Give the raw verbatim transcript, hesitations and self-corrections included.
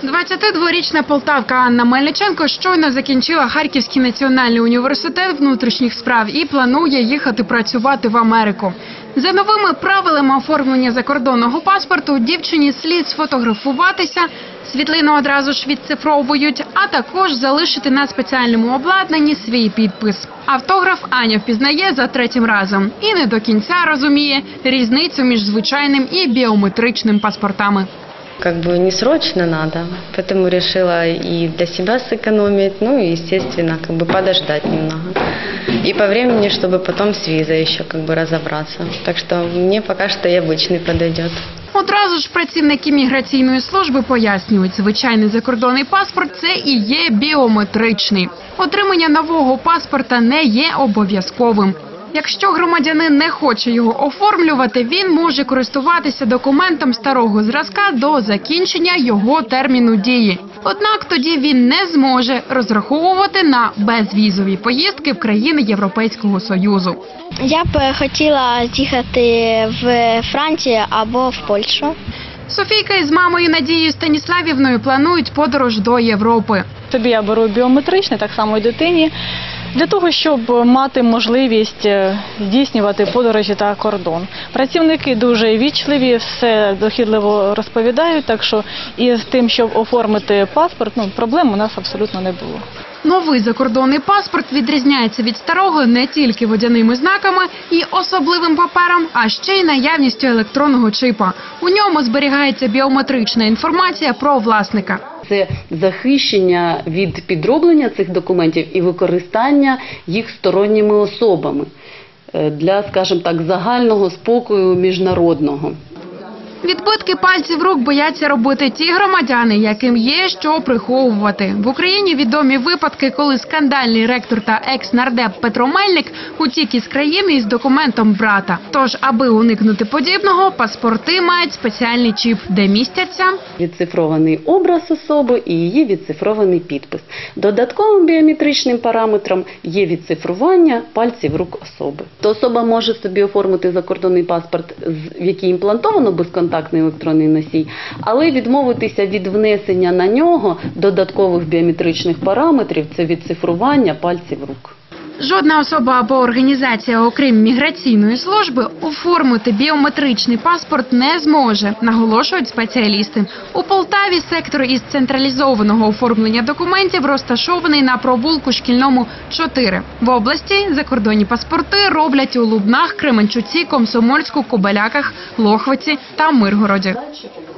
двадцятидворічна полтавка Анна Мельниченко щойно закінчила Харківський національний університет внутрішніх справ і планує їхати працювати в Америку. За новими правилами оформлення закордонного паспорту дівчині слід сфотографуватися, світлину одразу ж відцифровують, а також залишити на спеціальному обладнанні свій підпис. Автограф Аня впізнає за третім разом і не до кінця розуміє різницю між звичайним і біометричним паспортами. Как бы не срочно надо, поэтому решила и для себя сэкономить, ну и, естественно, как бы подождать немного. И по времени, чтобы потом с визой еще как бы разобраться. Так что мне пока что и обычный подойдет. Одразу ж працівники міграційної служби пояснюють, звичайний закордонний паспорт – це і є біометричний. Отримання нового паспорта не є обов'язковим. Якщо громадянин не хоче його оформлювати, він може користуватися документом старого зразка до закінчення його терміну дії. Однак тоді він не зможе розраховувати на безвізові поїздки в країни Європейського Союзу. Я б хотіла з'їхати в Францію або в Польщу. Софійка із мамою Надією Станіславівною планують подорож до Європи. Собі я беру біометричний, так само і дитині, для того, щоб мати можливість здійснювати подорожі та кордон. Працівники дуже вічливі, все дохідливо розповідають, так що і з тим, щоб оформити паспорт, ну, проблем у нас абсолютно не було. Новий закордонний паспорт відрізняється від старого не тільки водяними знаками і особливим папером, а ще й наявністю електронного чипа. У ньому зберігається біометрична інформація про власника. Це захищення від підроблення цих документів і використання їх сторонніми особами для, скажімо так, загального спокою міжнародного. Відбитки пальців рук бояться робити ті громадяни, яким є що приховувати. В Україні відомі випадки, коли скандальний ректор та екс-нардеп Петро Мельник утік із країни із документом брата. Тож, аби уникнути подібного, паспорти мають спеціальний чіп, де містяться відцифрований образ особи і її відцифрований підпис. Додатковим біометричним параметром є відцифрування пальців рук особи. То особа може собі оформити закордонний паспорт, в який імплантовано безконтактний електронний носій, але відмовитися від внесення на нього додаткових біометричних параметрів – це відцифрування пальців рук. Жодна особа або організація, окрім міграційної служби, оформити біометричний паспорт не зможе, наголошують спеціалісти. У Полтаві сектор із централізованого оформлення документів розташований на провулку Шкільному, чотири. В області закордонні паспорти роблять у Лубнах, Кременчуці, Комсомольську, Кобеляках, Лохвиці та Миргороді.